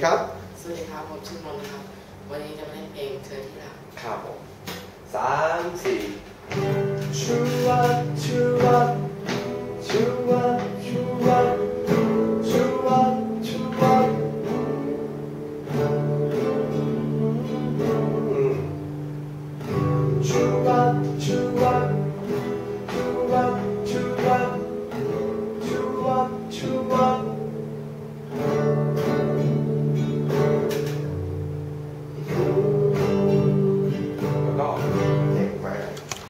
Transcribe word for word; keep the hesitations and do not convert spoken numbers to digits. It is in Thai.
ครับสวัสดีครับผมชื่อนนท์ครับวันนี้จะมาเล่นเพลงเธอที่รักครับผมสามสี่ชูวัดชูวัดชู